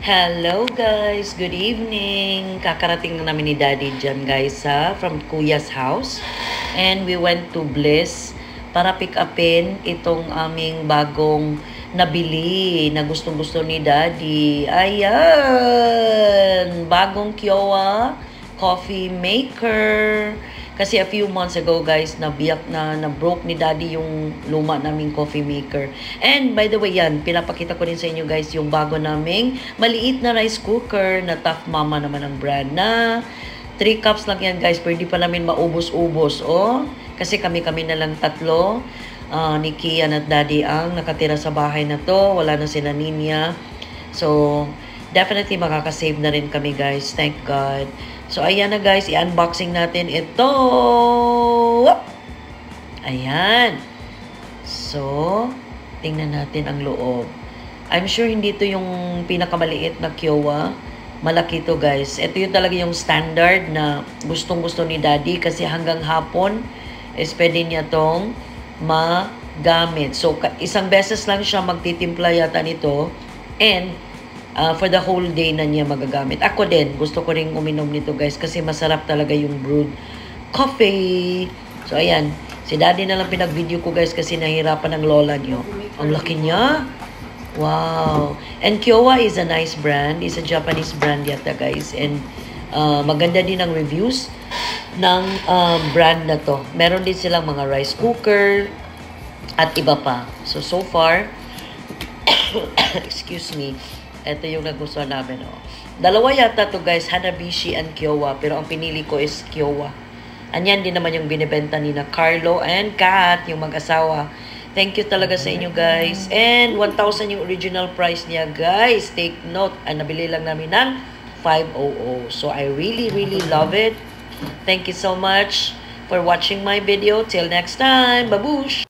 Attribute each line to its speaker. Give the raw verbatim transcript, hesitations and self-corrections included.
Speaker 1: Hello guys, good evening. Kakarating na namin ni Daddy dyan guys ha, from Kuya's house. And we went to Bliss para pick upin itong aming bagong nabili na gustong gusto ni Daddy. Ayan! Bagong Kiowa coffee maker. Kasi a few months ago guys, nabiyak na, na-broke ni Daddy yung luma naming coffee maker. And by the way yan, pinapakita ko rin sa inyo guys yung bago naming maliit na rice cooker na Tough Mama naman ang brand na three cups lang yan guys, pwede pa namin maubos-ubos. Oh, kasi kami-kami na lang tatlo. Uh, ni Kian at Daddy ang nakatira sa bahay na to. Wala na sila Ninya. So, definitely makakasave na rin kami guys. Thank God. So, ayan na guys, i-unboxing natin ito. Ayan. So, tingnan natin ang loob. I'm sure hindi ito yung pinakamaliit na Kiowa. Malaki to guys. Ito yung talaga yung standard na gustong-gusto ni Daddy kasi hanggang hapon is pwede niya tong magamit. So, isang beses lang siya magtitimpla yata nito and Uh, for the whole day na niya magagamit. Ako din, gusto ko rin uminom nito guys kasi masarap talaga yung brewed coffee. So ayan, si Daddy na lang pinag-video ko guys kasi nahirapan ng lola niyo. Ang laki niya. Wow. And Kiowa is a nice brand. It's a Japanese brand yata guys. And uh, maganda din ang reviews ng uh, brand na to. Meron din silang mga rice cooker at iba pa. So, so far, excuse me, ito yung nagustuhan namin, oh. Dalawa yata to guys, Hanabishi and Kiowa. Pero ang pinili ko is Kiowa. Anyan din naman yung binibenta ni na Carlo and Kat, yung mag-asawa. Thank you talaga sa inyo guys. And one thousand yung original price niya guys. Take note, ah, nabili lang namin ng five hundred. So I really, really love it. Thank you so much for watching my video. Till next time. Babush!